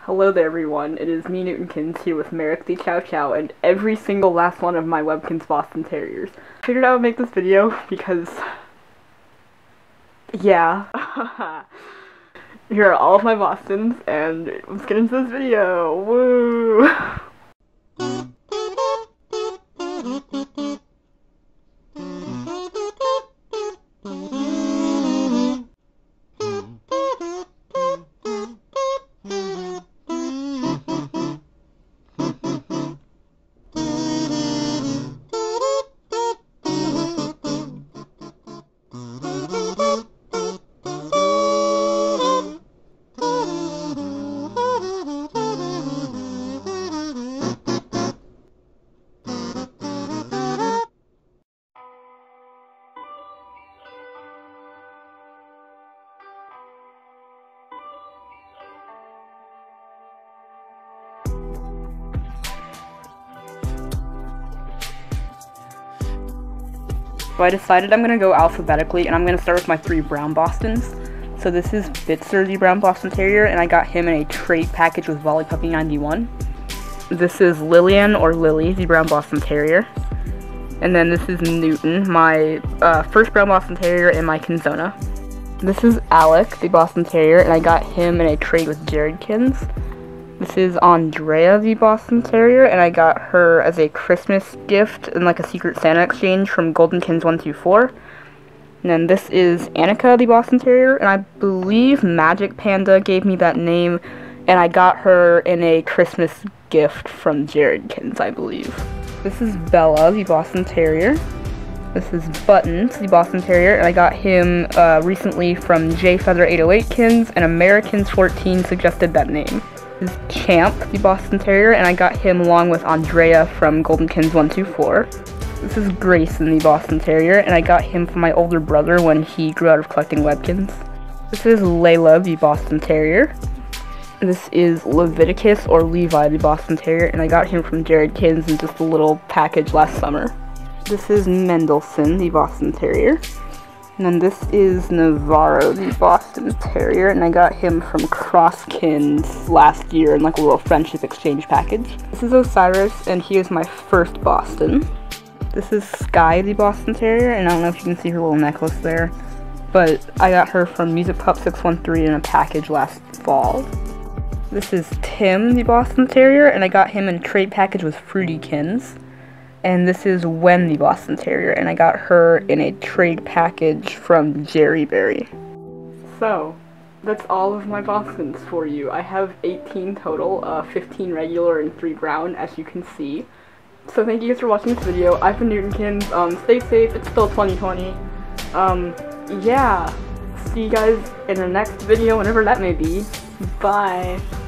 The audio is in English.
Hello there everyone, it is me newtonkinz here with Merrick the Chow Chow and every single last one of my Webkinz Boston Terriers. I figured I would make this video because, yeah, here are all of my Bostons and let's get into this video, woo! So I decided I'm going to go alphabetically, and I'm going to start with my 3 brown Bostons. So this is Bitzer, the brown Boston Terrier, and I got him in a trait package with Volley Puppy 91. This is Lillian, or Lily, the brown Boston Terrier. And then this is Newton, my first brown Boston Terrier, and my Kinzona. This is Alec, the Boston Terrier, and I got him in a trade with Webkinz. This is Andrea, the Boston Terrier, and I got her as a Christmas gift in like a Secret Santa exchange from newtonkinz 124. And then this is Annika, the Boston Terrier, and I believe Magic Panda gave me that name, and I got her in a Christmas gift from Webkinz, I believe. This is Bella, the Boston Terrier. This is Buttons, the Boston Terrier, and I got him recently from JFeather808kinz, and Americans14 suggested that name. This is Champ, the Boston Terrier, and I got him along with Andrea from newtonkinz 124. This is Grayson, the Boston Terrier, and I got him from my older brother when he grew out of collecting Webkinz. This is Layla, the Boston Terrier. This is Leviticus, or Levi, the Boston Terrier, and I got him from Webkinz in just a little package last summer. This is Mendelssohn, the Boston Terrier. And then this is Navarro, the Boston Terrier, and I got him from Crosskins last year in like a little friendship exchange package. This is Osiris, and he is my first Boston. This is Sky, the Boston Terrier, and I don't know if you can see her little necklace there, but I got her from Music Pup 613 in a package last fall. This is Tim, the Boston Terrier, and I got him in a trade package with Fruitykins. And this is Wen, the Boston Terrier, and I got her in a trade package from Jerry Berry. So, that's all of my Bostons for you. I have 18 total, 15 regular and 3 brown, as you can see. So thank you guys for watching this video. I've been newtonkinz. Stay safe, it's still 2020. Yeah. See you guys in the next video, whenever that may be. Bye.